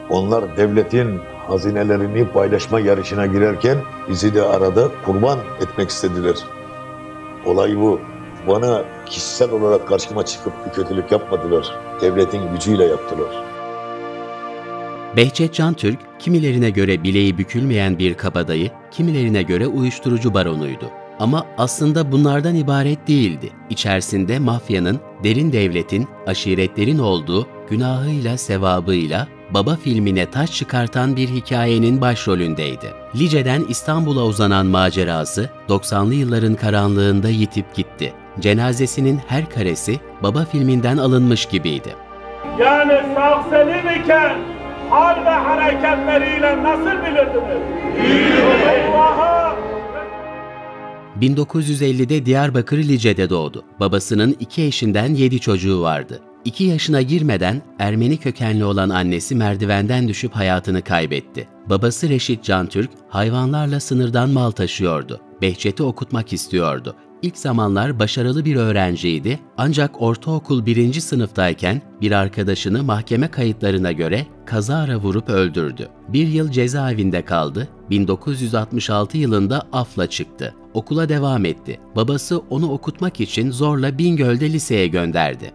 Onlar devletin hazinelerini paylaşma yarışına girerken bizi de arada kurban etmek istediler. Olay bu. Bana kişisel olarak karşıma çıkıp bir kötülük yapmadılar. Devletin gücüyle yaptılar. Behçet Cantürk, kimilerine göre bileği bükülmeyen bir kabadayı, kimilerine göre uyuşturucu baronuydu. Ama aslında bunlardan ibaret değildi. İçerisinde mafyanın, derin devletin, aşiretlerin olduğu, günahıyla, sevabıyla, Baba filmine taş çıkartan bir hikayenin başrolündeydi. Lice'den İstanbul'a uzanan macerası, 90'lı yılların karanlığında yitip gitti. Cenazesinin her karesi Baba filminden alınmış gibiydi. Yani sağ selim iken hal ve hareketleriyle nasıl bilirdiniz? Allah'a! 1950'de Diyarbakır Lice'de doğdu. Babasının 2 eşinden 7 çocuğu vardı. 2 yaşına girmeden Ermeni kökenli olan annesi merdivenden düşüp hayatını kaybetti. Babası Reşit Cantürk hayvanlarla sınırdan mal taşıyordu. Behçet'i okutmak istiyordu. İlk zamanlar başarılı bir öğrenciydi ancak ortaokul 1. sınıftayken bir arkadaşını mahkeme kayıtlarına göre kazara vurup öldürdü. 1 yıl cezaevinde kaldı. 1966 yılında afla çıktı. Okula devam etti. Babası onu okutmak için zorla Bingöl'de liseye gönderdi.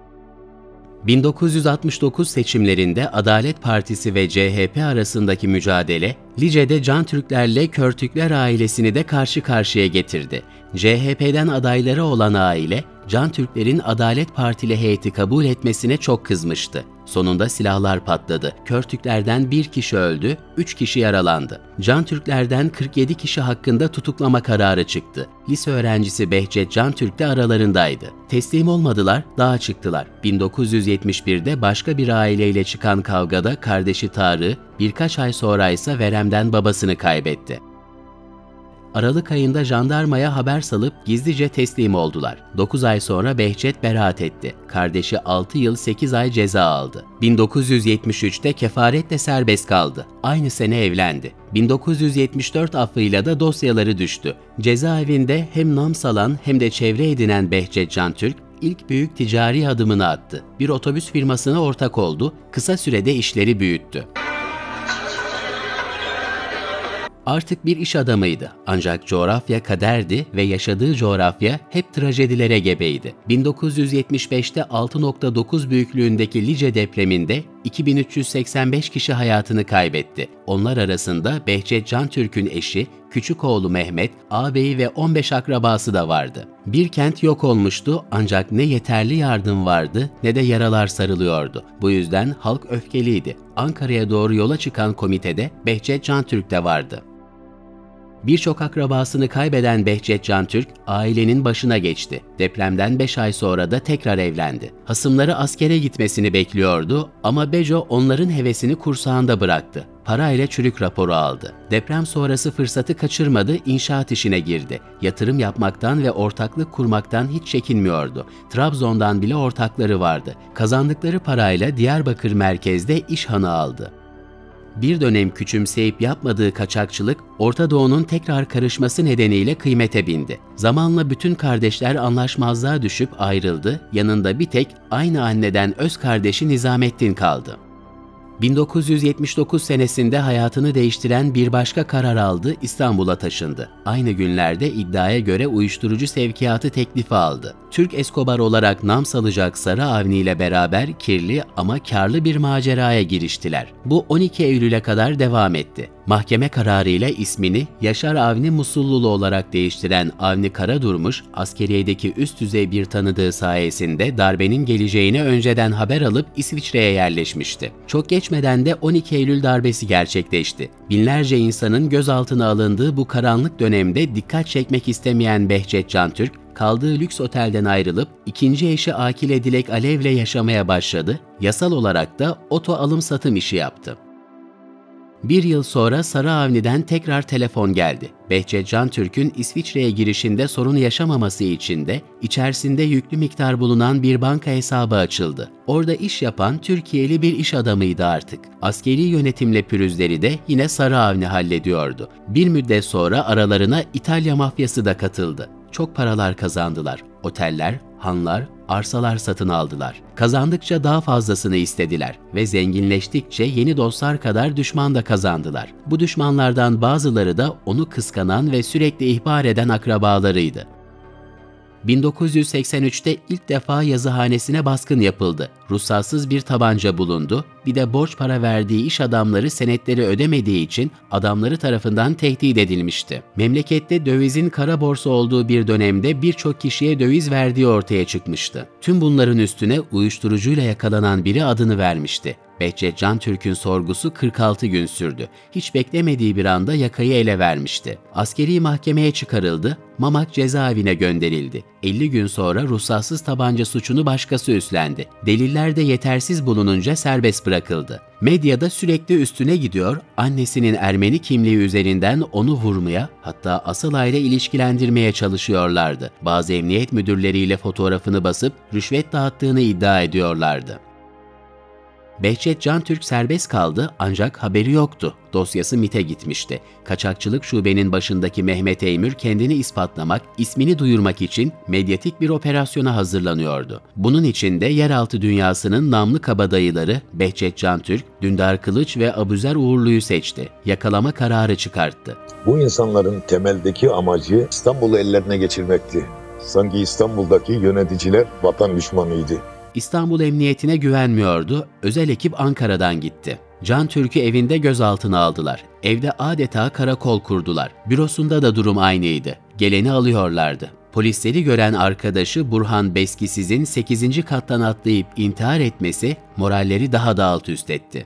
1969 seçimlerinde Adalet Partisi ve CHP arasındaki mücadele, Lice'de Cantürklerle Körtükler ailesini de karşı karşıya getirdi. CHP'den adayları olan aile, Cantürklerin Adalet Partili heyeti kabul etmesine çok kızmıştı. Sonunda silahlar patladı. Körtüklerden 1 kişi öldü, 3 kişi yaralandı. Cantürklerden 47 kişi hakkında tutuklama kararı çıktı. Lise öğrencisi Behçet Cantürk de aralarındaydı. Teslim olmadılar, dağa çıktılar. 1971'de başka bir aileyle çıkan kavgada kardeşi Tarık'ı, birkaç ay sonra ise veremden babasını kaybetti. Aralık ayında jandarmaya haber salıp gizlice teslim oldular. 9 ay sonra Behçet beraat etti. Kardeşi 6 yıl 8 ay ceza aldı. 1973'te kefaretle serbest kaldı. Aynı sene evlendi. 1974 affıyla da dosyaları düştü. Cezaevinde hem nam salan hem de çevre edinen Behçet Cantürk, ilk büyük ticari adımını attı. Bir otobüs firmasına ortak oldu, kısa sürede işleri büyüttü. Artık bir iş adamıydı. Ancak coğrafya kaderdi ve yaşadığı coğrafya hep trajedilere gebeydi. 1975'te 6.9 büyüklüğündeki Lice depreminde 2385 kişi hayatını kaybetti. Onlar arasında Behçet Cantürk'ün eşi, küçük oğlu Mehmet, ağabeyi ve 15 akrabası da vardı. Bir kent yok olmuştu ancak ne yeterli yardım vardı ne de yaralar sarılıyordu. Bu yüzden halk öfkeliydi. Ankara'ya doğru yola çıkan komitede Behçet Cantürk de vardı. Birçok akrabasını kaybeden Behçet Cantürk, ailenin başına geçti. Depremden 5 ay sonra da tekrar evlendi. Hasımları askere gitmesini bekliyordu ama Beco onların hevesini kursağında bıraktı. Parayla çürük raporu aldı. Deprem sonrası fırsatı kaçırmadı, inşaat işine girdi. Yatırım yapmaktan ve ortaklık kurmaktan hiç çekinmiyordu. Trabzon'dan bile ortakları vardı. Kazandıkları parayla Diyarbakır merkezde İşhan'ı aldı. Bir dönem küçümseyip yapmadığı kaçakçılık, Orta Doğu'nun tekrar karışması nedeniyle kıymete bindi. Zamanla bütün kardeşler anlaşmazlığa düşüp ayrıldı, yanında bir tek aynı anneden öz kardeşi Nizamettin kaldı. 1979 senesinde hayatını değiştiren bir başka karar aldı, İstanbul'a taşındı. Aynı günlerde iddiaya göre uyuşturucu sevkiyatı teklifi aldı. Türk Escobar olarak nam salacak Sarı Avni ile beraber kirli ama karlı bir maceraya giriştiler. Bu 12 Eylül'e kadar devam etti. Mahkeme kararıyla ismini Yaşar Avni Musullulu olarak değiştiren Avni Karadurmuş, askeriyedeki üst düzey bir tanıdığı sayesinde darbenin geleceğini önceden haber alıp İsviçre'ye yerleşmişti. Çok geçmeden de 12 Eylül darbesi gerçekleşti. Binlerce insanın gözaltına alındığı bu karanlık dönemde dikkat çekmek istemeyen Behçet Cantürk, kaldığı lüks otelden ayrılıp ikinci eşi Akile Dilek Alev'le yaşamaya başladı. Yasal olarak da oto alım-satım işi yaptı. Bir yıl sonra Sarı Avni'den tekrar telefon geldi. Behçet Cantürk'ün İsviçre'ye girişinde sorun yaşamaması için de içerisinde yüklü miktar bulunan bir banka hesabı açıldı. Orada iş yapan Türkiye'li bir iş adamıydı artık. Askeri yönetimle pürüzleri de yine Sarı Avni hallediyordu. Bir müddet sonra aralarına İtalya mafyası da katıldı. Çok paralar kazandılar. Oteller, hanlar, arsalar satın aldılar. Kazandıkça daha fazlasını istediler ve zenginleştikçe yeni dostlar kadar düşman da kazandılar. Bu düşmanlardan bazıları da onu kıskanan ve sürekli ihbar eden akrabalarıydı. 1983'te ilk defa yazıhanesine baskın yapıldı. Ruhsatsız bir tabanca bulundu. Bir de borç para verdiği iş adamları senetleri ödemediği için adamları tarafından tehdit edilmişti. Memlekette dövizin kara borsa olduğu bir dönemde birçok kişiye döviz verdiği ortaya çıkmıştı. Tüm bunların üstüne uyuşturucuyla yakalanan biri adını vermişti. Behçet Cantürk'ün sorgusu 46 gün sürdü. Hiç beklemediği bir anda yakayı ele vermişti. Askeri mahkemeye çıkarıldı, Mamak cezaevine gönderildi. 50 gün sonra ruhsatsız tabanca suçunu başkası üstlendi. Deliller de yetersiz bulununca serbest bırakıldı. Medyada sürekli üstüne gidiyor, annesinin Ermeni kimliği üzerinden onu vurmaya, hatta Asalay'la ilişkilendirmeye çalışıyorlardı. Bazı emniyet müdürleriyle fotoğrafını basıp rüşvet dağıttığını iddia ediyorlardı. Behçet Cantürk serbest kaldı ancak haberi yoktu. Dosyası MİT'e gitmişti. Kaçakçılık şubenin başındaki Mehmet Eymür kendini ispatlamak, ismini duyurmak için medyatik bir operasyona hazırlanıyordu. Bunun için de yeraltı dünyasının namlı kabadayıları Behçet Cantürk, Dündar Kılıç ve Abuzer Uğurlu'yu seçti. Yakalama kararı çıkarttı. Bu insanların temeldeki amacı İstanbul'u ellerine geçirmekti. Sanki İstanbul'daki yöneticiler vatan düşmanıydı. İstanbul Emniyetine güvenmiyordu, özel ekip Ankara'dan gitti. Cantürk'ü evinde gözaltına aldılar. Evde adeta karakol kurdular. Bürosunda da durum aynıydı. Geleni alıyorlardı. Polisleri gören arkadaşı Burhan Beskisiz'in 8. kattan atlayıp intihar etmesi moralleri daha da alt üst etti.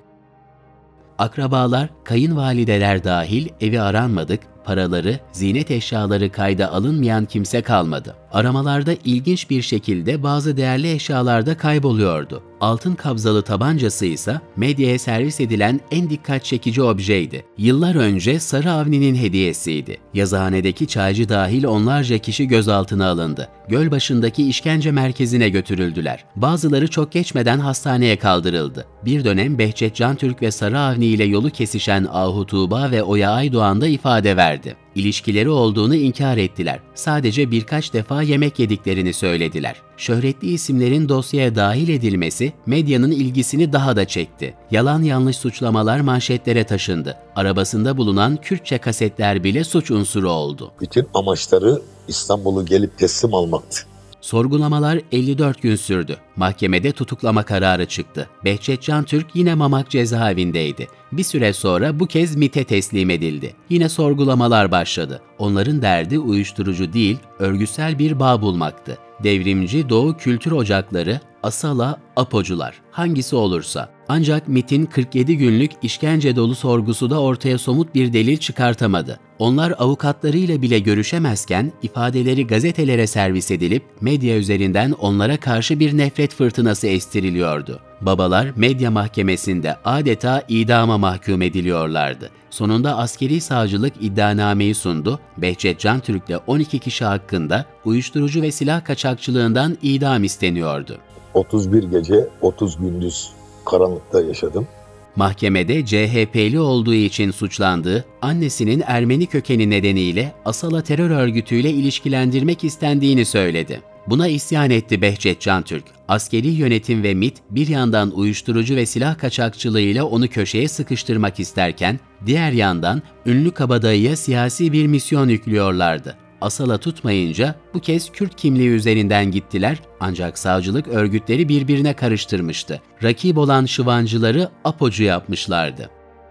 Akrabalar, kayınvalideler dahil evi aranmadık, paraları, ziynet eşyaları kayda alınmayan kimse kalmadı. Aramalarda ilginç bir şekilde bazı değerli eşyalar da kayboluyordu. Altın kabzalı tabancası ise medyaya servis edilen en dikkat çekici objeydi. Yıllar önce Sarı Avni'nin hediyesiydi. Yazıhanedeki çaycı dahil onlarca kişi gözaltına alındı. Gölbaşı'ndaki işkence merkezine götürüldüler. Bazıları çok geçmeden hastaneye kaldırıldı. Bir dönem Behçet Cantürk ve Sarı Avni ile yolu kesişen Ahu Tuğba ve Oya Aydoğan da ifade verdi. İlişkileri olduğunu inkar ettiler. Sadece birkaç defa yemek yediklerini söylediler. Şöhretli isimlerin dosyaya dahil edilmesi medyanın ilgisini daha da çekti. Yalan yanlış suçlamalar manşetlere taşındı. Arabasında bulunan Kürtçe kasetler bile suç unsuru oldu. Bütün amaçları İstanbul'u gelip teslim almaktı. Sorgulamalar 54 gün sürdü. Mahkemede tutuklama kararı çıktı. Behçet Cantürk yine Mamak cezaevindeydi. Bir süre sonra bu kez MİT'e teslim edildi. Yine sorgulamalar başladı. Onların derdi uyuşturucu değil, örgütsel bir bağ bulmaktı. Devrimci Doğu Kültür Ocakları, Asala, Apocular, hangisi olursa. Ancak MİT'in 47 günlük işkence dolu sorgusu da ortaya somut bir delil çıkartamadı. Onlar avukatlarıyla bile görüşemezken ifadeleri gazetelere servis edilip medya üzerinden onlara karşı bir nefret fırtınası estiriliyordu. Babalar medya mahkemesinde adeta idama mahkum ediliyorlardı. Sonunda askeri savcılık iddianameyi sundu. Behçet Cantürk'le 12 kişi hakkında uyuşturucu ve silah kaçakçılığından idam isteniyordu. 31 gece 30 gündüz karanlıkta yaşadım. Mahkemede CHP'li olduğu için suçlandığı, annesinin Ermeni kökeni nedeniyle Asala terör örgütüyle ilişkilendirmek istendiğini söyledi. Buna isyan etti Behçet Cantürk. Askeri yönetim ve MİT bir yandan uyuşturucu ve silah kaçakçılığıyla onu köşeye sıkıştırmak isterken, diğer yandan ünlü kabadayıya siyasi bir misyon yüklüyorlardı. Asala tutmayınca bu kez Kürt kimliği üzerinden gittiler ancak savcılık örgütleri birbirine karıştırmıştı. Rakip olan şıvancıları apocu yapmışlardı.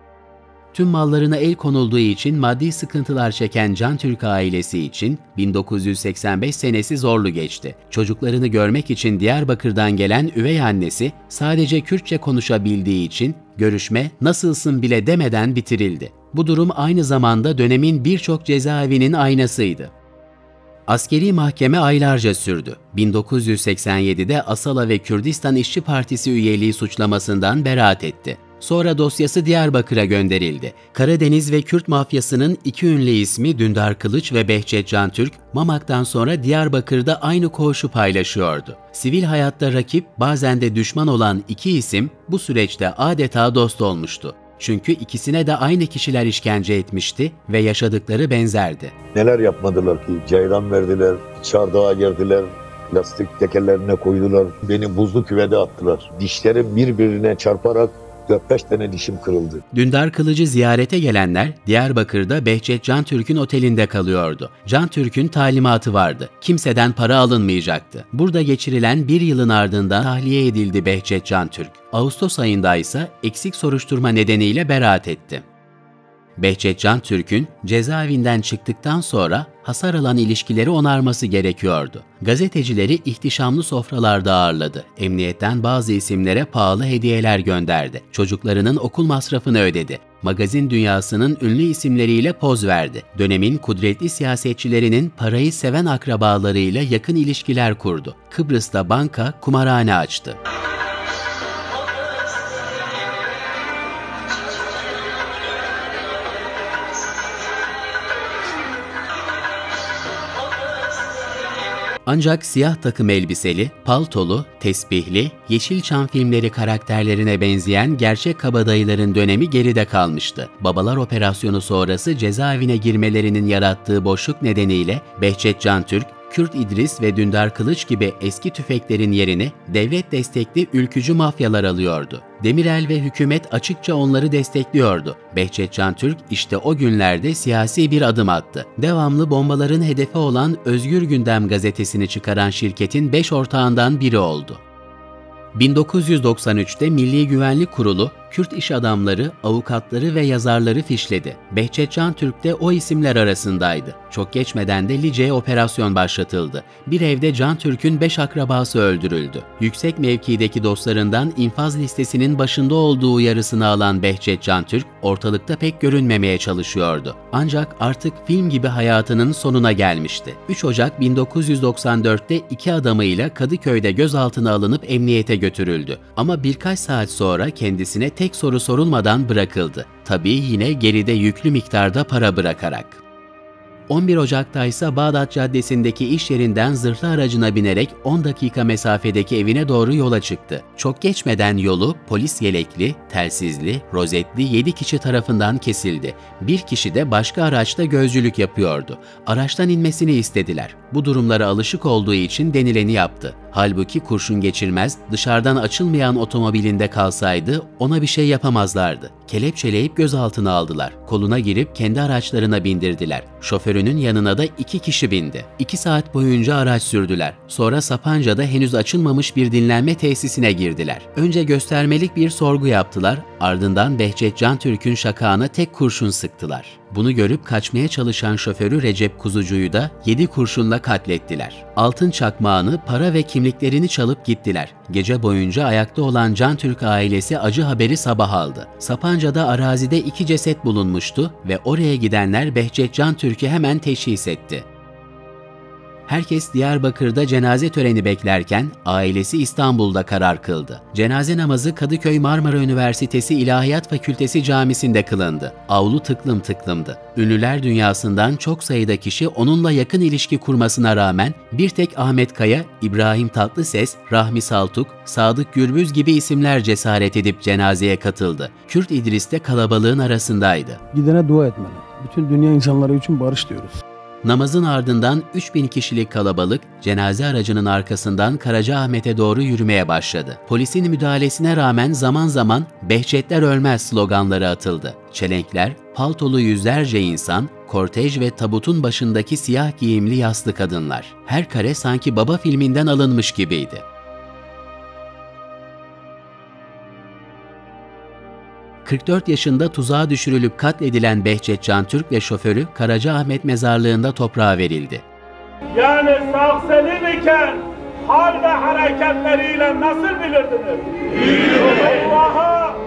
Tüm mallarına el konulduğu için maddi sıkıntılar çeken Cantürk ailesi için 1985 senesi zorlu geçti. Çocuklarını görmek için Diyarbakır'dan gelen üvey annesi sadece Kürtçe konuşabildiği için görüşme nasılsın bile demeden bitirildi. Bu durum aynı zamanda dönemin birçok cezaevinin aynasıydı. Askeri mahkeme aylarca sürdü. 1987'de Asala ve Kürdistan İşçi Partisi üyeliği suçlamasından beraat etti. Sonra dosyası Diyarbakır'a gönderildi. Karadeniz ve Kürt mafyasının iki ünlü ismi Dündar Kılıç ve Behçet Cantürk, Mamak'tan sonra Diyarbakır'da aynı koğuşu paylaşıyordu. Sivil hayatta rakip, bazen de düşman olan iki isim bu süreçte adeta dost olmuştu. Çünkü ikisine de aynı kişiler işkence etmişti ve yaşadıkları benzerdi. Neler yapmadılar ki? Ceyran verdiler, çardağa girdiler, Plastik tekerlerine koydular. Beni buzlu küvede attılar. Dişlerim birbirine çarparak 4-5 tane dişim kırıldı. Dündar Kılıç'ı ziyarete gelenler Diyarbakır'da Behçet Cantürk'ün otelinde kalıyordu. Cantürk'ün talimatı vardı. Kimseden para alınmayacaktı. Burada geçirilen bir yılın ardından tahliye edildi Behçet Cantürk. Ağustos ayında ise eksik soruşturma nedeniyle beraat etti. Behçet Cantürk'ün cezaevinden çıktıktan sonra hasar alan ilişkileri onarması gerekiyordu. Gazetecileri ihtişamlı sofralarda ağırladı. Emniyetten bazı isimlere pahalı hediyeler gönderdi. Çocuklarının okul masrafını ödedi. Magazin dünyasının ünlü isimleriyle poz verdi. Dönemin kudretli siyasetçilerinin parayı seven akrabalarıyla yakın ilişkiler kurdu. Kıbrıs'ta banka, kumarhane açtı. Ancak siyah takım elbiseli, paltolu, tesbihli, Yeşilçam filmleri karakterlerine benzeyen gerçek kabadayıların dönemi geride kalmıştı. Babalar operasyonu sonrası cezaevine girmelerinin yarattığı boşluk nedeniyle Behçet Cantürk, Kürt İdris ve Dündar Kılıç gibi eski tüfeklerin yerini devlet destekli ülkücü mafyalar alıyordu. Demirel ve hükümet açıkça onları destekliyordu. Behçet Cantürk işte o günlerde siyasi bir adım attı. Devamlı bombaların hedefi olan Özgür Gündem gazetesini çıkaran şirketin 5 ortağından biri oldu. 1993'te Milli Güvenlik Kurulu, Kürt iş adamları, avukatları ve yazarları fişledi. Behçet Cantürk de o isimler arasındaydı. Çok geçmeden de Lice'ye operasyon başlatıldı. Bir evde Cantürk'ün 5 akrabası öldürüldü. Yüksek mevkideki dostlarından infaz listesinin başında olduğu uyarısını alan Behçet Cantürk, ortalıkta pek görünmemeye çalışıyordu. Ancak artık film gibi hayatının sonuna gelmişti. 3 Ocak 1994'te 2 adamıyla Kadıköy'de gözaltına alınıp emniyete götürüldü. Ama birkaç saat sonra kendisine tek soru sorulmadan bırakıldı. Tabii yine geride yüklü miktarda para bırakarak. 11 Ocak'ta ise Bağdat Caddesi'ndeki iş yerinden zırhlı aracına binerek 10 dakika mesafedeki evine doğru yola çıktı. Çok geçmeden yolu polis yelekli, telsizli, rozetli 7 kişi tarafından kesildi. Bir kişi de başka araçta gözcülük yapıyordu. Araçtan inmesini istediler. Bu durumlara alışık olduğu için denileni yaptı. Halbuki kurşun geçirmez, dışarıdan açılmayan otomobilinde kalsaydı ona bir şey yapamazlardı. Kelepçeleyip gözaltına aldılar. Koluna girip kendi araçlarına bindirdiler. Şoförünün yanına da 2 kişi bindi. 2 saat boyunca araç sürdüler. Sonra Sapanca'da henüz açılmamış bir dinlenme tesisine girdiler. Önce göstermelik bir sorgu yaptılar, ardından Behçet Cantürk'ün şakağına tek kurşun sıktılar. Bunu görüp kaçmaya çalışan şoförü Recep Kuzucu'yu da 7 kurşunla katlettiler. Altın çakmağını, para ve kimliklerini çalıp gittiler. Gece boyunca ayakta olan Cantürk ailesi acı haberi sabah aldı. Sapanca'da arazide 2 ceset bulunmuştu ve oraya gidenler Behçet Cantürk'ü hemen teşhis etti. Herkes Diyarbakır'da cenaze töreni beklerken ailesi İstanbul'da karar kıldı. Cenaze namazı Kadıköy Marmara Üniversitesi İlahiyat Fakültesi Camisi'nde kılındı. Avlu tıklım tıklımdı. Ünlüler dünyasından çok sayıda kişi onunla yakın ilişki kurmasına rağmen bir tek Ahmet Kaya, İbrahim Tatlıses, Rahmi Saltuk, Sadık Gürbüz gibi isimler cesaret edip cenazeye katıldı. Kürt İdris de kalabalığın arasındaydı. Gidene dua etmeli. Bütün dünya insanları için barış diyoruz. Namazın ardından 3000 kişilik kalabalık cenaze aracının arkasından Karacaahmet'e doğru yürümeye başladı. Polisin müdahalesine rağmen zaman zaman "Behçetler ölmez" sloganları atıldı. Çelenkler, paltolu yüzlerce insan, kortej ve tabutun başındaki siyah giyimli yaslı kadınlar. Her kare sanki Baba filminden alınmış gibiydi. ...44 yaşında tuzağa düşürülüp katledilen Behçet Cantürk ve şoförü Karacaahmet mezarlığında toprağa verildi. Yani sağ selim iken hal ve hareketleriyle nasıl bilirdiniz? Allah'a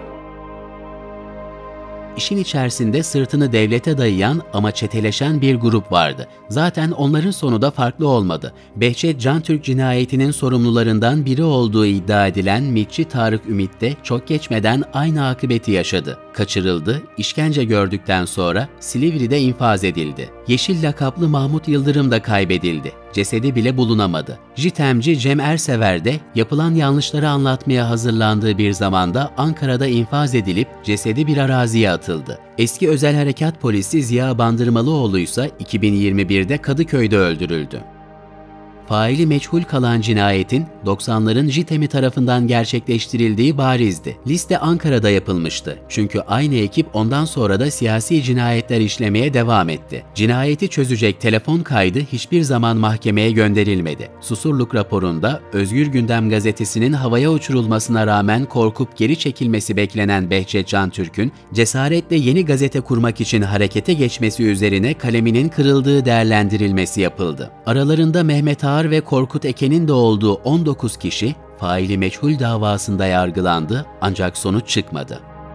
İşin içerisinde sırtını devlete dayayan ama çeteleşen bir grup vardı. Zaten onların sonu da farklı olmadı. Behçet Cantürk cinayetinin sorumlularından biri olduğu iddia edilen MİTçi Tarık Ümit de çok geçmeden aynı akıbeti yaşadı. Kaçırıldı, işkence gördükten sonra Silivri'de infaz edildi. Yeşil lakaplı Mahmut Yıldırım da kaybedildi. Cesedi bile bulunamadı. JITEM'ci Cem Ersever de yapılan yanlışları anlatmaya hazırlandığı bir zamanda Ankara'da infaz edilip cesedi bir araziye atıldı. Eski Özel Harekat Polisi Ziya Bandırmalıoğlu ise 2021'de Kadıköy'de öldürüldü. faili meçhul kalan cinayetin 90'ların JITEM'i tarafından gerçekleştirildiği barizdi. Liste Ankara'da yapılmıştı. Çünkü aynı ekip ondan sonra da siyasi cinayetler işlemeye devam etti. Cinayeti çözecek telefon kaydı hiçbir zaman mahkemeye gönderilmedi. Susurluk raporunda Özgür Gündem gazetesinin havaya uçurulmasına rağmen korkup geri çekilmesi beklenen Behçet Cantürk'ün cesaretle yeni gazete kurmak için harekete geçmesi üzerine kaleminin kırıldığı değerlendirilmesi yapıldı. Aralarında Mehmet Ağar ve Korkut Eken'in de olduğu 19 kişi faili meçhul davasında yargılandı ancak sonuç çıkmadı.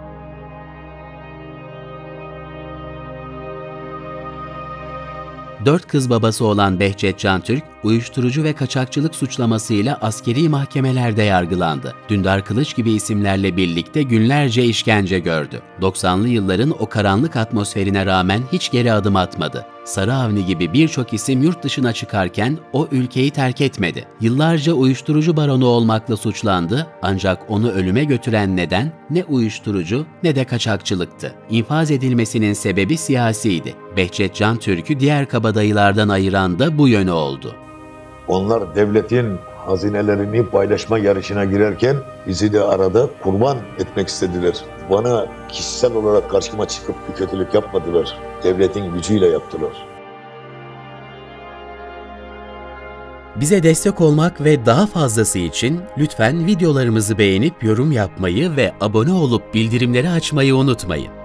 4 kız babası olan Behçet Cantürk, uyuşturucu ve kaçakçılık suçlamasıyla askeri mahkemelerde yargılandı. Dündar Kılıç gibi isimlerle birlikte günlerce işkence gördü. 90'lı yılların o karanlık atmosferine rağmen hiç geri adım atmadı. Sarı Avni gibi birçok isim yurt dışına çıkarken o ülkeyi terk etmedi. Yıllarca uyuşturucu baronu olmakla suçlandı ancak onu ölüme götüren neden ne uyuşturucu ne de kaçakçılıktı. İnfaz edilmesinin sebebi siyasiydi. Behçet Cantürk'ü diğer kabadayılardan ayıran da bu yönü oldu. Onlar devletin hazinelerini paylaşma yarışına girerken bizi de arada kurban etmek istediler. Bana kişisel olarak karşıma çıkıp bir kötülük yapmadılar. Devletin gücüyle yaptılar. Bize destek olmak ve daha fazlası için lütfen videolarımızı beğenip yorum yapmayı ve abone olup bildirimleri açmayı unutmayın.